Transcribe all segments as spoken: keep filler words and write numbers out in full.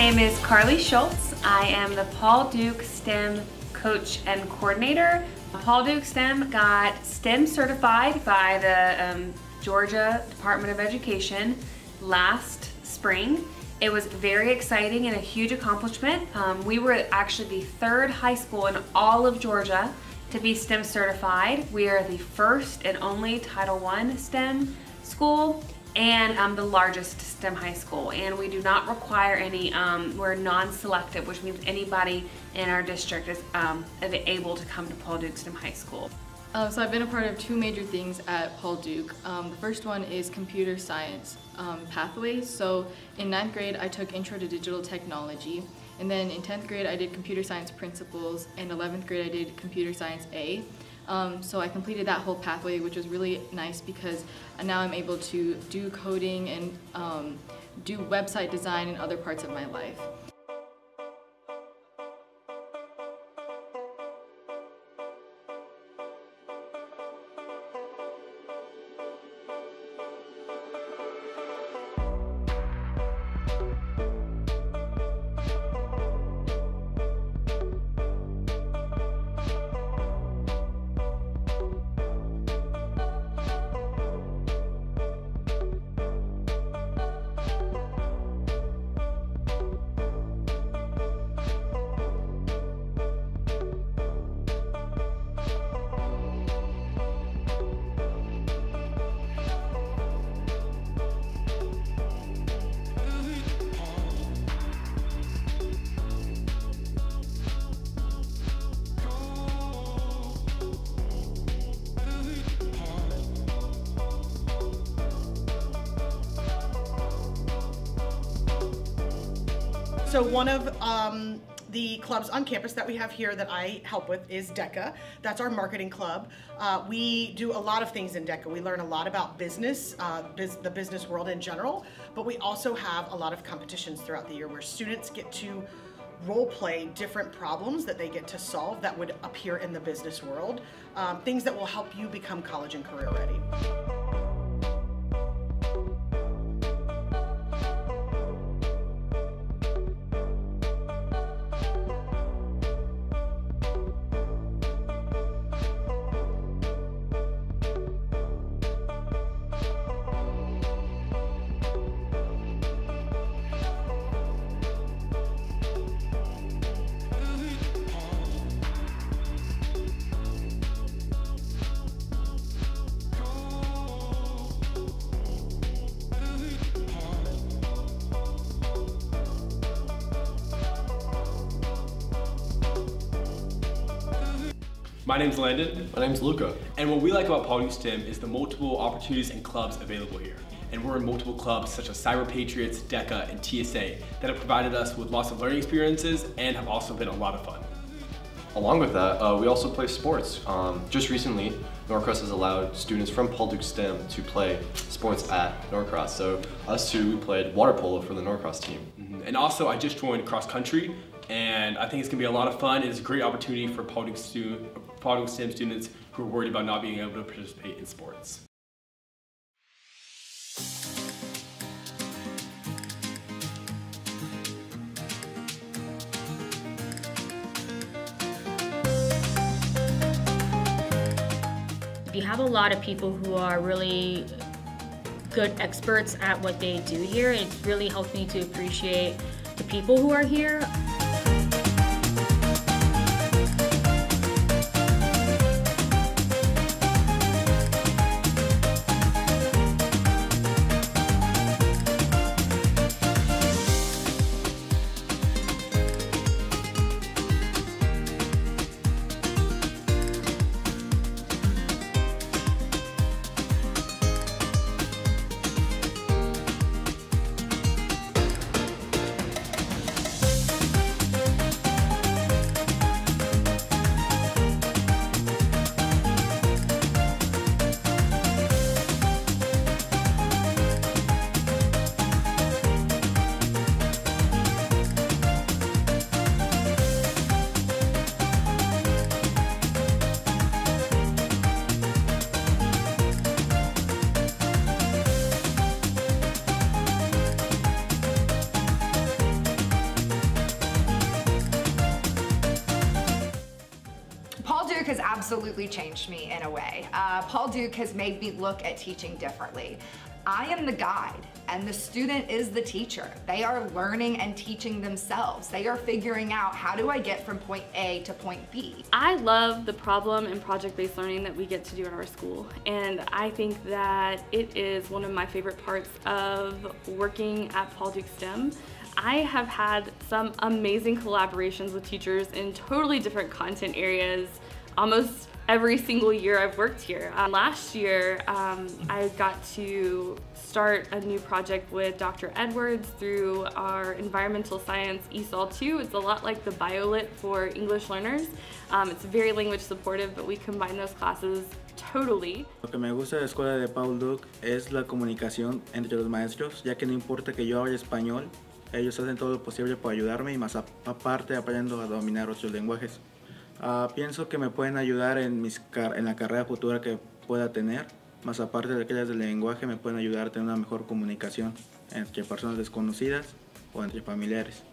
name is Carly Schultz. I am the Paul Duke STEM Coach and Coordinator. Paul Duke STEM got STEM certified by the um, Georgia Department of Education last spring. It was very exciting and a huge accomplishment. Um, we were actually the third high school in all of Georgia to be STEM certified. We are the first and only Title one STEM school, and um, the largest STEM high school. And we do not require any, um, we're non-selective, which means anybody in our district is um, able to come to Paul Duke STEM High School. Um, so I've been a part of two major things at Paul Duke. Um, the first one is computer science um, pathways. So in ninth grade I took Intro to Digital Technology, and then in tenth grade I did Computer Science Principles, and eleventh grade I did Computer Science A. Um, so I completed that whole pathway, which was really nice because now I'm able to do coding and um, do website design and other parts of my life. So one of um, the clubs on campus that we have here that I help with is DECA. That's our marketing club. Uh, we do a lot of things in DECA. We learn a lot about business, uh, biz the business world in general, but we also have a lot of competitions throughout the year where students get to role play different problems that they get to solve that would appear in the business world, um, things that will help you become college and career ready. My name's Landon. My name's Luca. And what we like about Paul Duke STEM is the multiple opportunities and clubs available here. And we're in multiple clubs such as Cyber Patriots, DECA, and T S A that have provided us with lots of learning experiences and have also been a lot of fun. Along with that, uh, we also play sports. Um, just recently, Norcross has allowed students from Paul Duke STEM to play sports at Norcross. So us two, we played water polo for the Norcross team. Mm-hmm. And also, I just joined cross country, and I think it's gonna be a lot of fun. It's a great opportunity for Paul Duke, stu Paul Duke STEM students who are worried about not being able to participate in sports. You have a lot of people who are really good experts at what they do here. It's really helped me to appreciate the people who are here. has absolutely changed me in a way. Uh, Paul Duke has made me look at teaching differently. I am the guide and the student is the teacher. They are learning and teaching themselves. They are figuring out, how do I get from point A to point B? I love the problem and project-based learning that we get to do at our school, and I think that it is one of my favorite parts of working at Paul Duke STEM. I have had some amazing collaborations with teachers in totally different content areas almost every single year I've worked here. Um, last year, um, I got to start a new project with Doctor Edwards through our environmental science E S O L two. It's a lot like the BioLit for English learners. Um, it's very language supportive, but we combine those classes totally. Lo que me gusta de la escuela de Paul Duke es la comunicación entre los maestros, ya que no importa que yo hable español, ellos hacen todo lo posible por ayudarme y más aparte apoyando a dominar otros lenguajes. Uh, pienso que me pueden ayudar en, mis car en la carrera futura que pueda tener, más aparte de aquellas del lenguaje me pueden ayudar a tener una mejor comunicación entre personas desconocidas o entre familiares.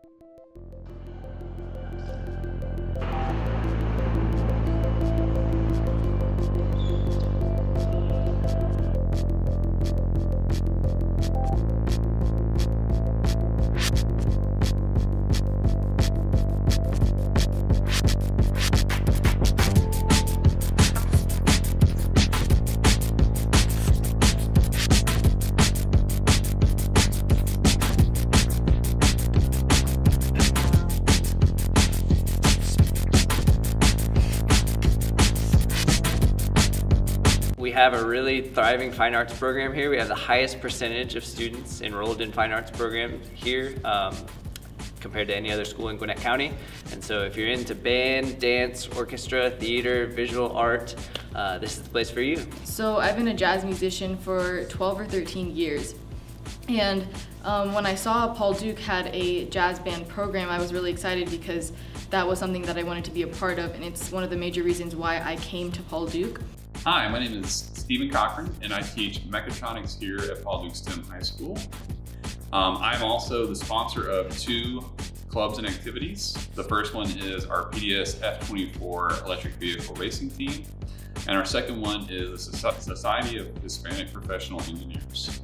We have a really thriving fine arts program here. We have the highest percentage of students enrolled in fine arts programs here um, compared to any other school in Gwinnett County. And so if you're into band, dance, orchestra, theater, visual art, uh, this is the place for you. So I've been a jazz musician for twelve or thirteen years. And um, when I saw Paul Duke had a jazz band program, I was really excited because that was something that I wanted to be a part of, and it's one of the major reasons why I came to Paul Duke. Hi, my name is Stephen Cochran, and I teach mechatronics here at Paul Duke STEM High School. Um, I'm also the sponsor of two clubs and activities. The first one is our P D S F twenty-four electric vehicle racing team, and our second one is the Society of Hispanic Professional Engineers.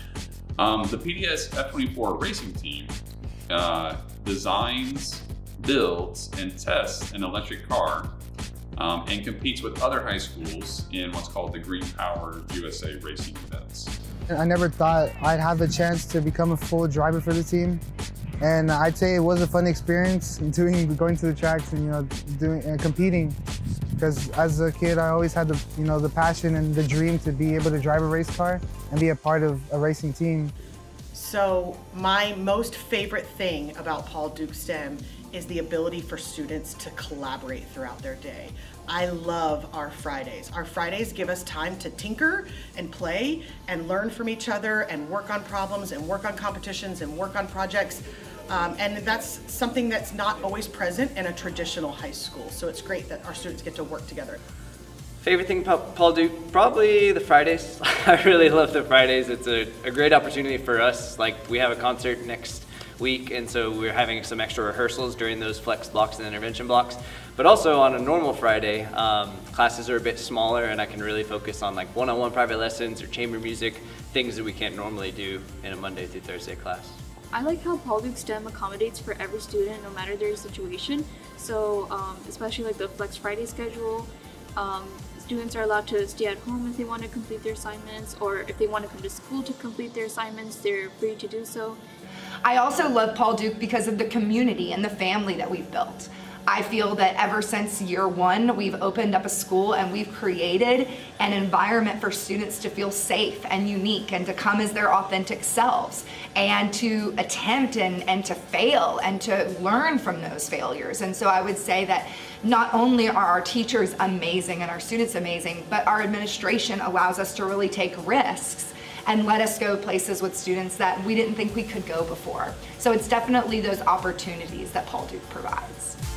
Um, the P D S F twenty-four racing team uh, designs, builds, and tests an electric car Um, and competes with other high schools in what's called the Green Power U S A racing events. I never thought I'd have the chance to become a full driver for the team, and I'd say it was a fun experience doing going to the tracks and you know doing and competing. Because as a kid, I always had the you know the passion and the dream to be able to drive a race car and be a part of a racing team. So my most favorite thing about Paul Duke STEM is the ability for students to collaborate throughout their day. I love our Fridays. Our Fridays give us time to tinker and play and learn from each other and work on problems and work on competitions and work on projects. Um, and that's something that's not always present in a traditional high school. So it's great that our students get to work together. Favorite thing about Paul Duke? Probably the Fridays. I really love the Fridays. It's a, a great opportunity for us. Like, we have a concert next week, and so we're having some extra rehearsals during those flex blocks and intervention blocks. But also on a normal Friday, um, classes are a bit smaller and I can really focus on like one-on-one private lessons or chamber music, things that we can't normally do in a Monday through Thursday class. I like how Paul Duke STEM accommodates for every student no matter their situation. So um, especially like the Flex Friday schedule, um, students are allowed to stay at home if they want to complete their assignments, or if they want to come to school to complete their assignments, they're free to do so. I also love Paul Duke because of the community and the family that we've built. I feel that ever since year one, we've opened up a school and we've created an environment for students to feel safe and unique and to come as their authentic selves and to attempt and, and to fail and to learn from those failures. And so I would say that not only are our teachers amazing and our students amazing, but our administration allows us to really take risks and let us go places with students that we didn't think we could go before. So it's definitely those opportunities that Paul Duke provides.